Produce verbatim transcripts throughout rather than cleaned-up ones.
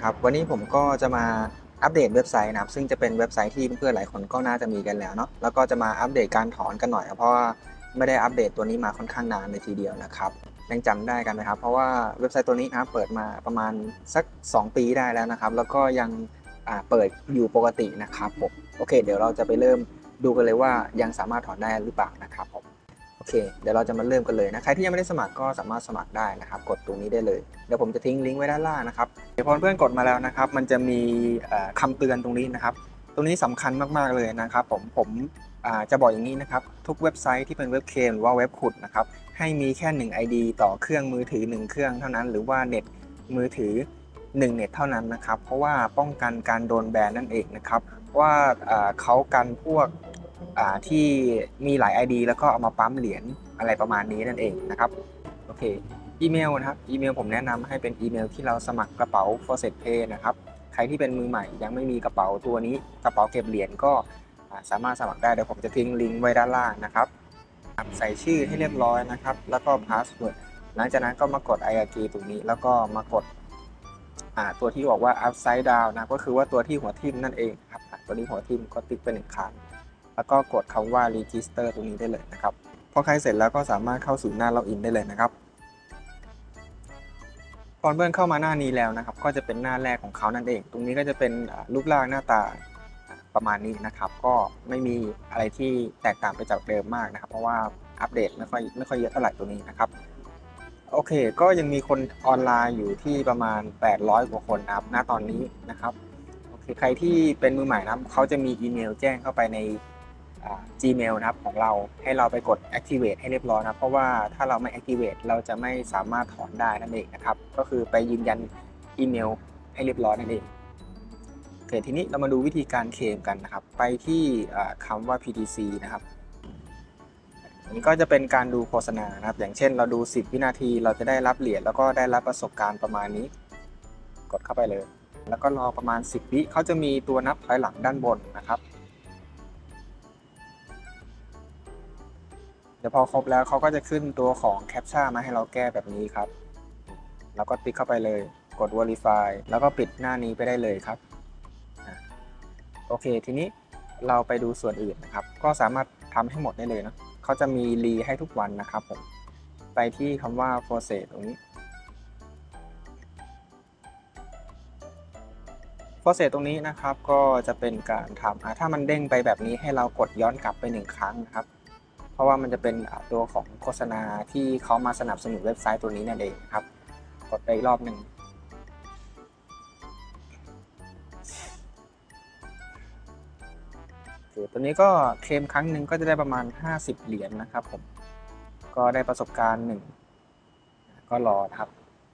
ครับวันนี้ผมก็จะมาอัปเดตเว็บไซต์นะครับซึ่งจะเป็นเว็บไซต์ที่เพื่อนๆหลายคนก็น่าจะมีกันแล้วเนาะแล้วก็จะมาอัปเดตการถอนกันหน่อยเพราะว่าไม่ได้อัปเดตตัวนี้มาค่อนข้างนานเลยทีเดียวนะครับยังจำได้กันไหมครับเพราะว่าเว็บไซต์ตัวนี้นะครับเปิดมาประมาณสักสองปีได้แล้วนะครับแล้วก็ยังเปิดอยู่ปกตินะครับผมโอเคเดี๋ยวเราจะไปเริ่มดูกันเลยว่ายังสามารถถอนได้หรือเปล่านะครับผมโอเคเดี๋ยวเราจะมาเริ่มกันเลยนะใครที่ยังไม่ได้สมัครก็สามารถสมัครได้นะครับกดตรงนี้ได้เลยเดี๋ยวผมจะทิ้งลิงก์ไว้ด้านล่างนะครับเดี๋ยวพอเพื่อนกดมาแล้วนะครับมันจะมีคำเตือนตรงนี้นะครับตรงนี้สำคัญมากๆเลยนะครับผมผมจะบอกอย่างนี้นะครับทุกเว็บไซต์ที่เป็นเว็บเคมหรือว่าเว็บขุดนะครับให้มีแค่หนึ่ง ไอ ดี ต่อเครื่องมือถือหนึ่งเครื่องเท่านั้นหรือว่าเน็ตมือถือหนึ่งเน็ตเท่านั้นนะครับเพราะว่าป้องกันการโดนแบนนั่นเองนะครับว่าเขากันพวกที่มีหลาย ไอ ดี แล้วก็เอามาปั๊มเหรียญอะไรประมาณนี้นั่นเองนะครับโอเคอีเมลนะครับอีเมลผมแนะนำให้เป็นอีเมลที่เราสมัครกระเป๋า Faucet Pay นะครับใครที่เป็นมือใหม่ยังไม่มีกระเป๋าตัวนี้กระเป๋าเก็บเหรียญก็สามารถสมัครได้เดี๋ยวผมจะทิ้งลิงก์ไว้ด้านล่างนะครับใส่ชื่อให้เรียบร้อยนะครับแล้วก็พาสเวิร์ดหลังจากนั้นก็มากด I agree ตรงนี้แล้วก็มากดตัวที่บอกว่า upside down นะก็คือว่าตัวที่หัวทิ่มนั่นเองครับตัวนี้หัวทิ่มก็ติ๊กไปหนึ่งครั้งแล้วก็กดคำว่า register ตรงนี้ได้เลยนะครับพอใครเสร็จแล้วก็สามารถเข้าสู่หน้าล็อกอินได้เลยนะครับพอเพื่อนเข้ามาหน้านี้แล้วนะครับก็จะเป็นหน้าแรกของเขานั่นเองตรงนี้ก็จะเป็นรูปร่างหน้าตาประมาณนี้นะครับก็ไม่มีอะไรที่แตกต่างไปจากเดิมมากนะครับเพราะว่าอัปเดตไม่ค่อยไม่ค่อยเยอะเท่าไหร่ตัวนี้นะครับโอเคก็ยังมีคนออนไลน์อยู่ที่ประมาณแปดร้อยกว่าคนนะครับณตอนนี้นะครับโอเคใครที่เป็นมือใหม่นะครับเขาจะมีอีเมลแจ้งเข้าไปในGmail นะครับของเราให้เราไปกด activate ให้เรียบร้อยนะเพราะว่าถ้าเราไม่ activate เราจะไม่สามารถถอนได้นั่นเองนะครับก็คือไปยืนยันอีเมลให้เรียบร้อยนั่นเองโอเคทีนี้เรามาดูวิธีการเคลมกันนะครับไปที่คำว่า พี ที ซี นะครับนี่ก็จะเป็นการดูโฆษณานะครับอย่างเช่นเราดูสิบวินาทีเราจะได้รับเหรียญแล้วก็ได้รับประสบการณ์ประมาณนี้กดเข้าไปเลยแล้วก็รอประมาณสิบวิเขาจะมีตัวนับถอยหลังด้านบนนะครับเดี๋ยวพอครบแล้วเขาก็จะขึ้นตัวของแคปชั่นมาให้เราแก้แบบนี้ครับแล้วก็ติ๊กเข้าไปเลยกด Verify แล้วก็ปิดหน้านี้ไปได้เลยครับโอเคทีนี้เราไปดูส่วนอื่นนะครับก็สามารถทำให้หมดได้เลยนะเขาจะมีรีให้ทุกวันนะครับผมไปที่คำว่า Faucet ตรงนี้ Faucet ตรงนี้นะครับก็จะเป็นการทำถ้ามันเด้งไปแบบนี้ให้เรากดย้อนกลับไปหนึ่งครั้งนะครับเพราะว่ามันจะเป็นตัวของโฆษณาที่เขามาสนับสนุนเว็บไซต์ตัวนี้นั่นเองครับกดไปอีกรอบหนึ่งตัวนี้ก็เคลมครั้งหนึ่งก็จะได้ประมาณห้าสิบเหรียญ นะครับผมก็ได้ประสบการณ์หนึ่งก็รอนะครับ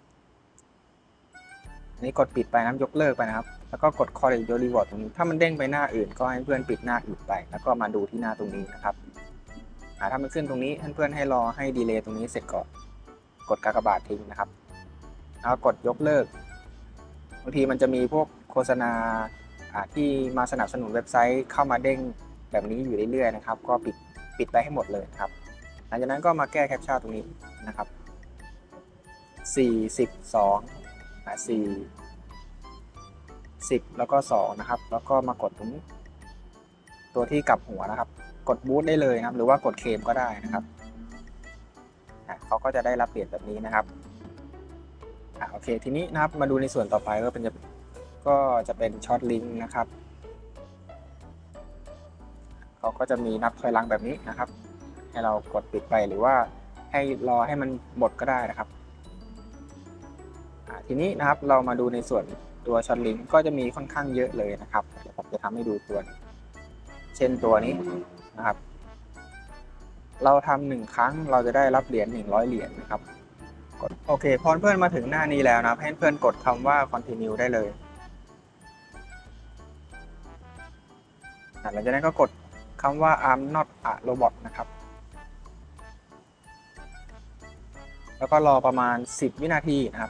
นี่กดปิดไปนะยกเลิกไปนะครับแล้วก็กด collect your reward ตรงนี้ถ้ามันเด้งไปหน้าอื่นก็ให้เพื่อนปิดหน้าอื่นไปแล้วก็มาดูที่หน้าตรงนี้นะครับถ้ามันขึ้นตรงนี้เพื่อนๆให้รอให้ดีเลย์ตรงนี้เสร็จก่อนกดกากบาททิ้งนะครับแล้วกดยกเลิกบางทีมันจะมีพวกโฆษณาที่มาสนับสนุนเว็บไซต์เข้ามาเด้งแบบนี้อยู่เรื่อยๆนะครับก็ปิดปิดไปให้หมดเลยครับหลังจากนั้นก็มาแก้แคปชั่นตรงนี้นะครับสี่ สิบ สองสี่ สิบแล้วก็สองนะครับแล้วก็มากดตรงนี้ตัวที่กลับหัวนะครับกดบูทได้เลยนะครับหรือว่ากดเคลมก็ได้นะครับเขาก็จะได้รับเหรียญแบบนี้นะครับโอเคทีนี้นะครับมาดูในส่วนต่อไปก็เป็นจะก็จะเป็นช็อตลิงก์นะครับเขาก็จะมีนับถอยหลังแบบนี้นะครับให้เรากดปิดไปหรือว่าให้รอให้มันหมดก็ได้นะครับทีนี้นะครับเรามาดูในส่วนตัวช็อตลิงก์ก็จะมีค่อนข้างเยอะเลยนะครับเดี๋ยวผมจะทำให้ดูตัวเช่นตัวนี้นะครับเราทำหนึ่งครั้งเราจะได้รับเหรียญหนึ่งร้อยเหรียญนะครับกดโอเคพอเพื่อนมาถึงหน้านี้แล้วนะให้เพื่อนกดคำว่า continue ได้เลยหลังจากนั้นก็กดคำว่า I'm not a robot นะครับแล้วก็รอประมาณสิบวินาทีนะครับ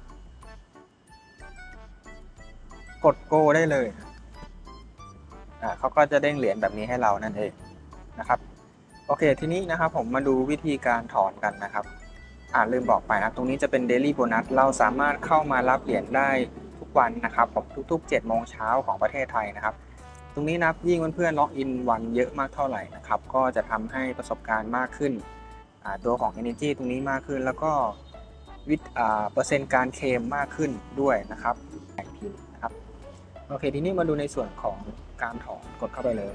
กด go ได้เลยอ่าเขาก็จะเด้งเหรียญแบบนี้ให้เรานั่นเองนะครับโอเคทีนี้นะครับผมมาดูวิธีการถอนกันนะครับอ่าลืมบอกไปนะตรงนี้จะเป็น daily bonus เราสามารถเข้ามารับเหรียญได้กๆวันนะครับผมทุกๆเจ็ดโมงเช้าของประเทศไทยนะครับตรงนี้นะยิ่งเพื่อนๆล็อกอินวันเยอะมากเท่าไหร่นะครับก็จะทำให้ประสบการณ์มากขึ้นตัวของ Energy ตรงนี้มากขึ้นแล้วก็วิธีเปอร์เซ็นต์การเคลมมากขึ้นด้วยนะครับอีกทีนะครับโอเคทีนี้มาดูในส่วนของการถอนกดเข้าไปเลย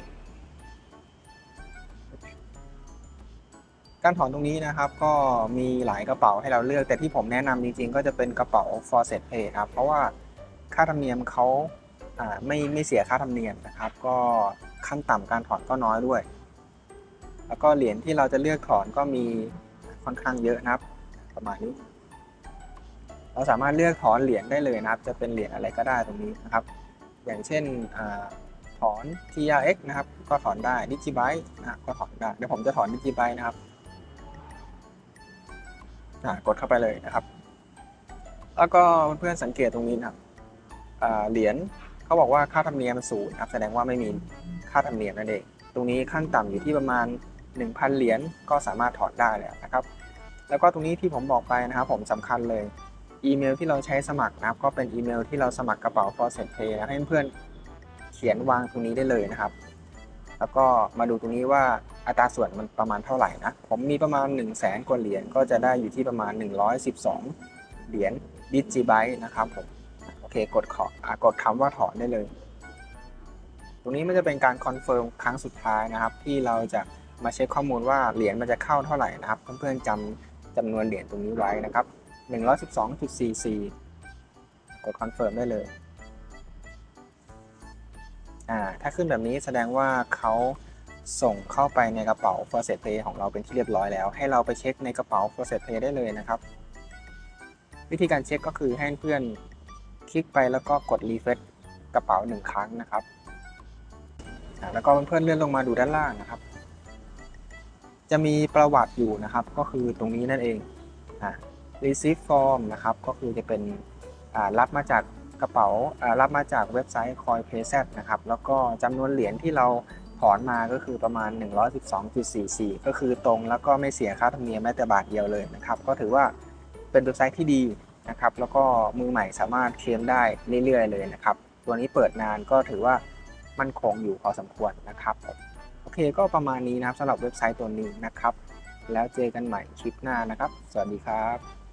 การถอนตรงนี้นะครับก็มีหลายกระเป๋าให้เราเลือกแต่ที่ผมแนะนำจริงๆก็จะเป็นกระเป๋า Faucet Pay ครับเพราะว่าค่าธรรมเนียมเขาไม่ไม่เสียค่าธรรมเนียมนะครับก็ขั้นต่ำการถอนก็น้อยด้วยแล้วก็เหรียญที่เราจะเลือกถอนก็มีค่อนข้างเยอะนะครับประมาณนี้เราสามารถเลือกถอนเหรียญได้เลยนะครับจะเป็นเหรียญอะไรก็ได้ตรงนี้นะครับอย่างเช่นถอน ที อาร์ เอ็กซ์ นะครับก็ถอนได้ Digibyte นะก็ถอนได้เดี๋ยวผมจะถอน Digibyte นะครับกดเข้าไปเลยนะครับแล้วก็เพื่อนสังเกตตรงนี้นะครับเหรียญเขาบอกว่าค่าธรรมเนียมศูนย์ครับแสดงว่าไม่มีค่าธรรมเนียมนั่นเองตรงนี้ขั้นต่ำอยู่ที่ประมาณ หนึ่งพัน เหรียญก็สามารถถอนได้แล้วนะครับแล้วก็ตรงนี้ที่ผมบอกไปนะครับผมสำคัญเลยอีเมลที่เราใช้สมัครนะครับก็เป็นอีเมลที่เราสมัครกระเป๋า Faucet Pay นะให้เพื่อนเขียนวางตรงนี้ได้เลยนะครับแล้วก็มาดูตรงนี้ว่าอัตราส่วนมันประมาณเท่าไหร่นะผมมีประมาณ หนึ่งแสน กว่าเหรียญก็จะได้อยู่ที่ประมาณหนึ่งร้อยสิบสองเหรียญ Digibyte นะครับผมโอเคกดขอกดคำว่าถอนได้เลยตรงนี้มันจะเป็นการคอนเฟิร์มครั้งสุดท้ายนะครับที่เราจะมาเช็คข้อมูลว่าเหรียญมันจะเข้าเท่าไหร่นะครับเพื่อนๆจำจำนวนเหรียญตรงนี้ไว้นะครับ หนึ่งร้อยสิบสองจุดสี่สี่ กดคอนเฟิร์มได้เลยอ่าถ้าขึ้นแบบนี้แสดงว่าเขาส่งเข้าไปในกระเป๋า Faucet Pay ของเราเป็นที่เรียบร้อยแล้วให้เราไปเช็คในกระเป๋า Faucet Pay ได้เลยนะครับวิธีการเช็คก็คือให้เพื่อนคลิกไปแล้วก็กดรีเฟรชกระเป๋าหนึ่งครั้งนะครับแล้วก็เพื่อนๆเลื่อนลงมาดูด้านล่างนะครับจะมีประวัติอยู่นะครับก็คือตรงนี้นั่นเองอ่า receive form นะครับก็คือจะเป็นรับมาจากกระเป๋ารับมาจากเว็บไซต์ CoinPayZ นะครับแล้วก็จำนวนเหรียญที่เราถอนมาก็คือประมาณ หนึ่งร้อยสิบสองจุดสี่สี่ ก็คือตรงแล้วก็ไม่เสียค่าธรรมเนียมแม้แต่บาทเดียวเลยนะครับก็ถือว่าเป็นเว็บไซต์ที่ดีนะครับแล้วก็มือใหม่สามารถเคลมได้เรื่อยๆเลยนะครับตัวนี้เปิดนานก็ถือว่ามั่นคงอยู่พอสมควรนะครับโอเคก็ประมาณนี้นะครับสำหรับเว็บไซต์ตัวนี้นะครับแล้วเจอกันใหม่คลิปหน้านะครับสวัสดีครับ